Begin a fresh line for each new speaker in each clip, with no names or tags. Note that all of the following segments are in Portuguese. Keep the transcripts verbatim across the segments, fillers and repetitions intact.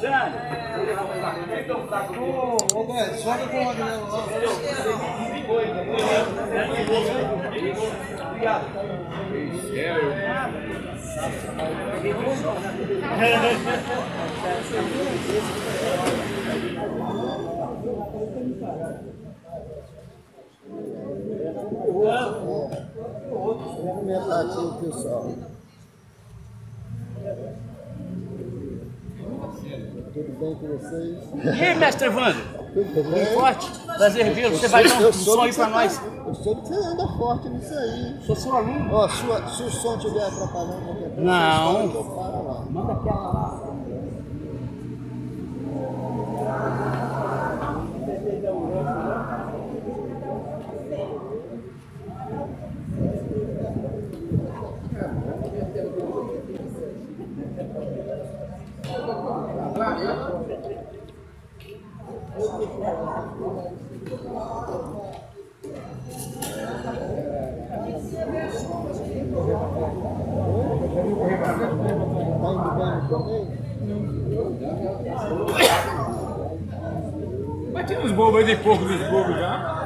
Ô, Beto, sobe com o Adriano lá. Obrigado.
Vamos comentar aqui o pessoal. Tudo bem com vocês?
E aí, mestre Evandro?
Tudo bem?
Forte? Prazer vê-lo. Você vai dar um som aí pra nós?
Eu soube que você anda forte nisso aí.
Sou seu aluno.
Ó, sua, se o som estiver atrapalhando qualquer coisa,
não.
eu paro lá.
Manda aquela lá.
Mas tinha uns bobos aí de pouco dos bobos já.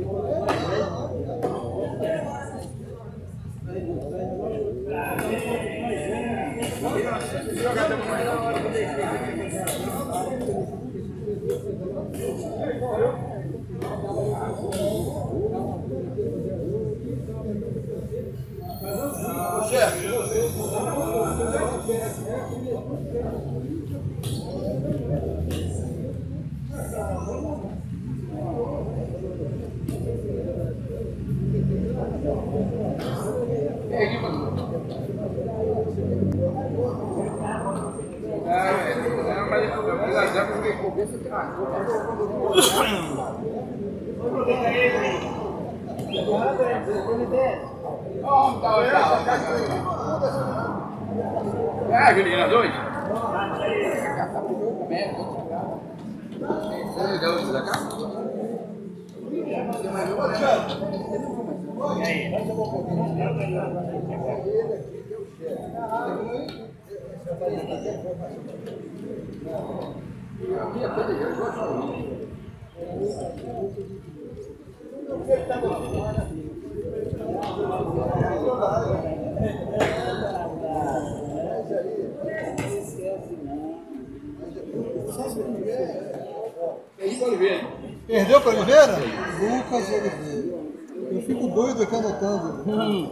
É, Juliana, dois?
Perdeu para Oliveira? Lucas Oliveira. Eu fico doido aqui anotando. Hum.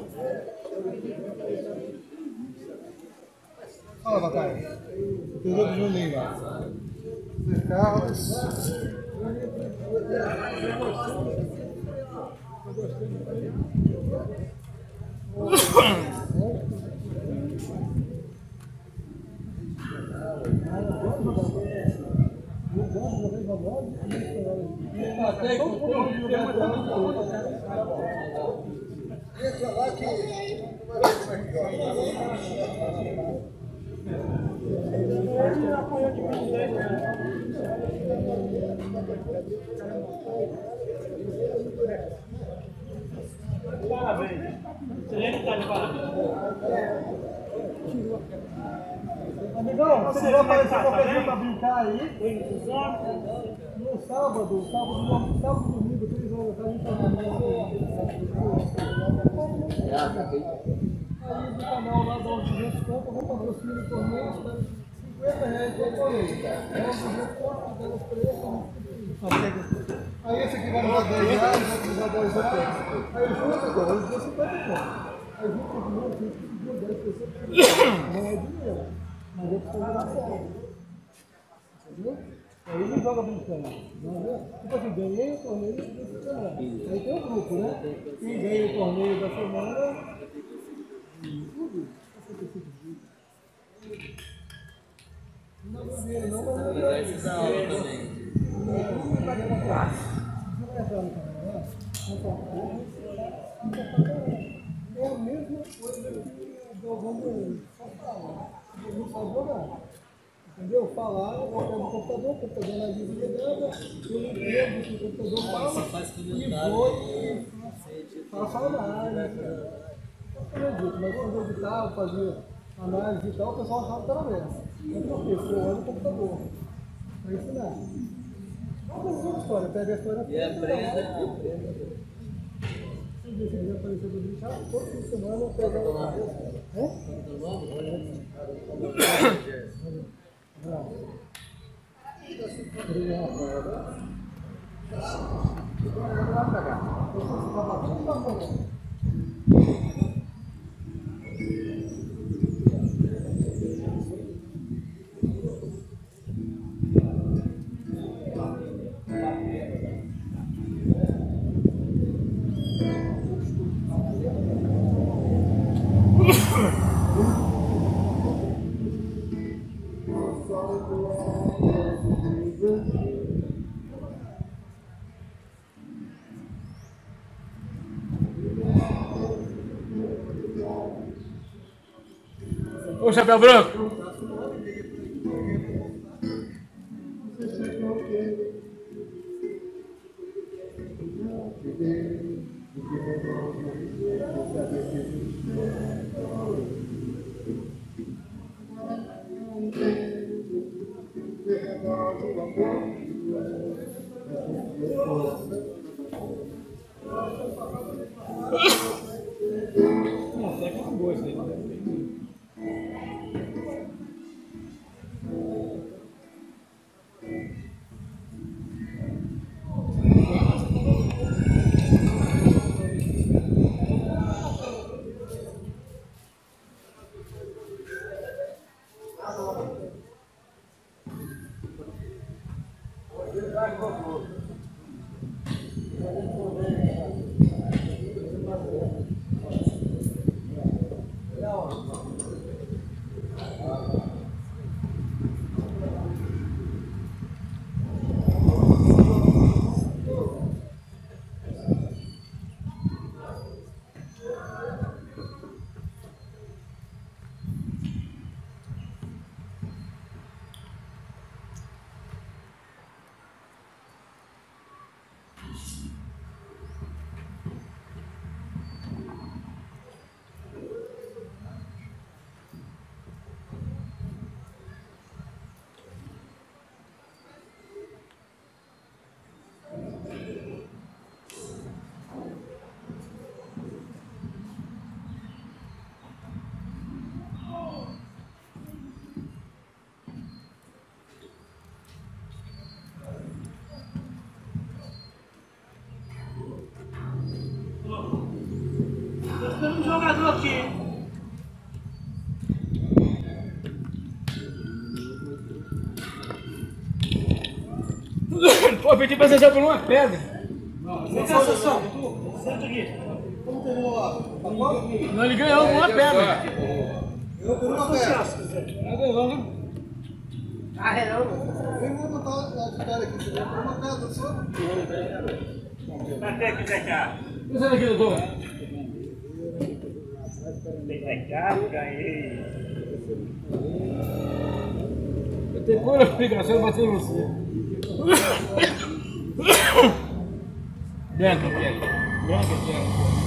Fala, Batalha. Perdeu do Juninho lá. Zé Carlos. Entra lá que
Parabéns. Excelente tarde, parabéns.
Amigão, você vai aparecer qualquer dia pra brincar aí. No sábado, sábado, sábado, domingo, três horas, a gente tá aí do canal lá da onde a gente compra, vamos patrocinar o torneio, cinquenta reais por torneio. Aí esse aqui vai me dar dez reais, vai me dar dez reais. Aí junto agora, ele deu cinquenta reais. Aí junto com o meu, a gente pediu dez pessoas, não é dinheiro, mas eu preciso dar certo. Entendeu? Aí ele joga brincando. Tipo assim, ganhei o torneio da semana. Aí tem um grupo, né? Quem ganha o torneio da semana. Tudo. Não dá dinheiro, não, mas não dá dinheiro. Não vai dar classe. Não vai entrar no canal, é a mesma coisa que o Galvão só fala. Ele não faz jogar. Entendeu? Falar, eu pego o computador, o computador não avisa nada, eu entendo que o computador fala e vou e faço a análise. Eu não acredito, mas quando eu editava, fazia análise e tal, o pessoal achava que era nessa. Eu troquei, foi olho no computador. Pra ensinar. É uma boa história, pega a história toda. E aprende. Se ele aparecer do bicho, todo fim de semana eu pego a história. É? Bravo. Obrigado.
Ô, chapéu branco!
Tem um jogador aqui.
Pô, eu pedi pra você por uma pedra.
Vem cá, Sassão. Senta aqui.
Como terminou lá? Tá bom?
Não, ele ganhou uma pedra.
Eu por uma pedra.
Nada não, né?
Vem, vou botar lá de cara aqui. Por uma pedra só.
Até aqui, Zé Cá.
Pensa aqui, doutor.
Zé Cá, ganhei.
Eu tenho pura obrigação de bater em você. Branca, Pierre. Branca, Pierre.